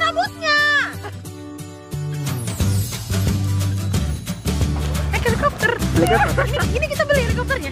rambutnya. Helikopter. Ini kita beli helikopternya.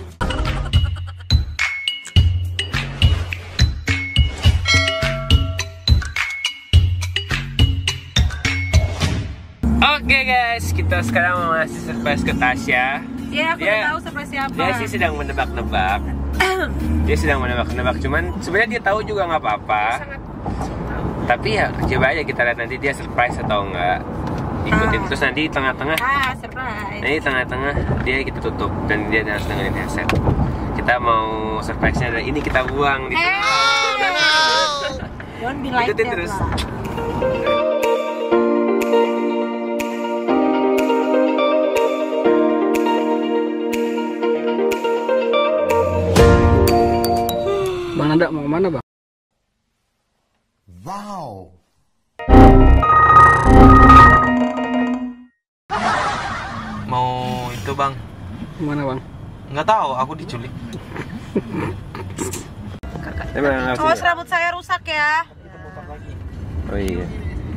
Oke guys, kita sekarang mau ngasih surprise ke Tasya. Iya, aku udah tahu surprise siapa. Dia sih sedang menebak-nebak. Dia sedang menebak-nebak, cuman sebenarnya dia tahu juga nggak apa-apa. Tapi ya coba aja kita lihat nanti dia surprise atau enggak. Ikutin terus nanti di tengah-tengah. Surprise. Nanti tengah-tengah dia kita tutup dan dia harus dengerin headset. Kita mau surprise-nya dan ini kita buang di Don't be like ikutin that terus. lah. Bang Nanda mau kemana bang? Wow. Mau itu bang? Kemana bang? Nggak tahu, aku diculik. Awas rambut saya rusak ya. Oh iya.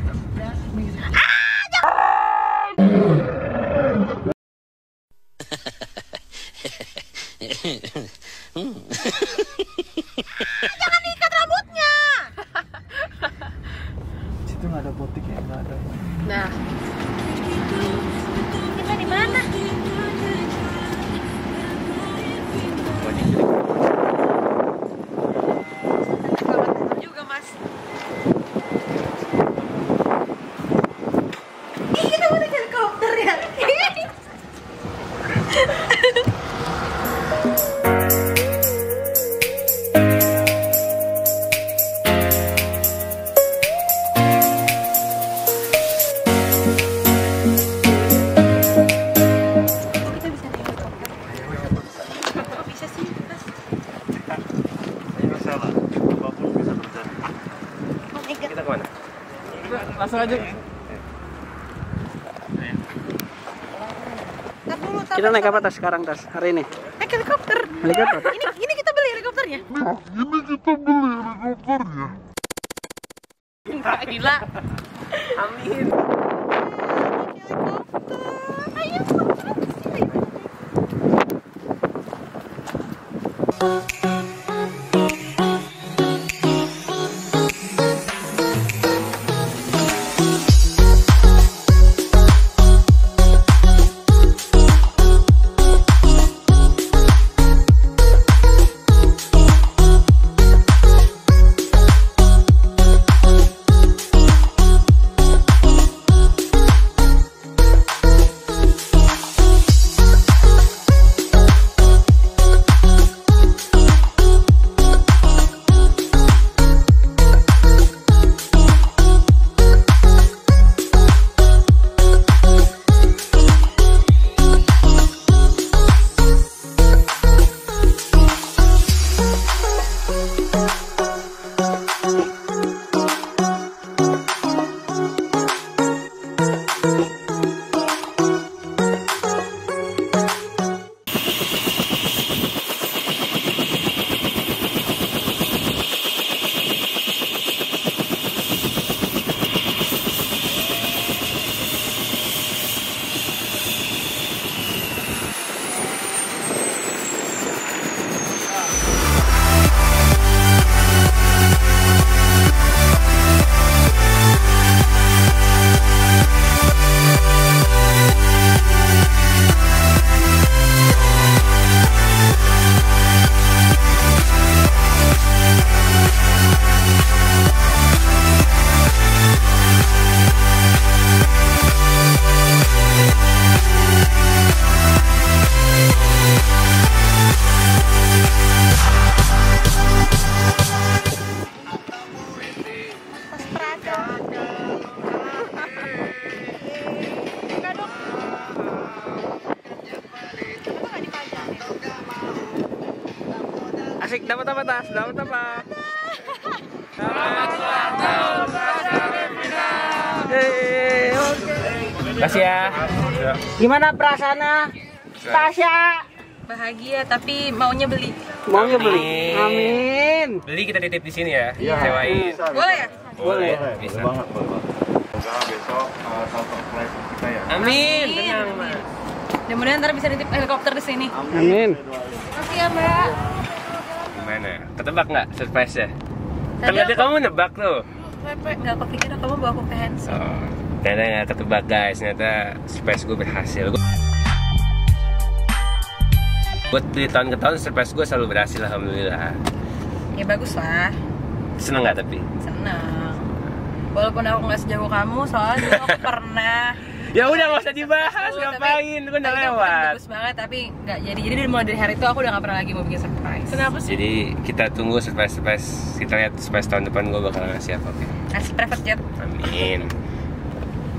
Jangan ikat rambutnya. Situ nggak ada botik ya, nggak ada. Nah, kita di mana? Juga mas. Ih, kita mau naik helikopter ya. Kita kemana? Langsung aja. Kita naik apa tas sekarang tas hari ini? Naik helikopter. Helikopter. Ini kita beli helikopternya. Gila. Amin. Ayo. Asik, dapat apa tas? Dapat apa? Selamat ulang tahun Tasya Devina. Oke. Kasih ya. Gimana perasaannya? Tasya Bahagia tapi maunya beli. maunya beli. Amin. Beli kita titip di sini ya. Iya. Sewain. Boleh ya? Boleh. Bisa. Boleh banget. Semoga besok surprise kita ya. Amin. Tenang, Mas. Mudah-mudahan ntar bisa nitip helikopter di sini. Amin. Makasih ya, Mbak. Gimana? Ketebak nggak surprise-nya? Kan Tadi tadi kamu nebak tuh. Nggak kepikiran kamu bawa aku ke handset. Oh, ternyata nggak ketebak guys. Ternyata surprise gue berhasil. Buat dari tahun ke tahun surprise gue selalu berhasil, alhamdulillah. Ya bagus lah. Seneng nggak tapi? Senang. Walaupun aku nggak sejauh kamu, soalnya dulu aku pernah. Ya udah nggak usah dibahas, ngapain? Itu kan udah lewat. Bagus banget, tapi nggak jadi. Jadi mulai dari hari itu aku udah nggak pernah lagi mau bikin surprise. Kenapa sih? Jadi kita tunggu surprise. Kita lihat surprise tahun depan gue bakal ngasih apa, oke? Kasih private jet. Amin.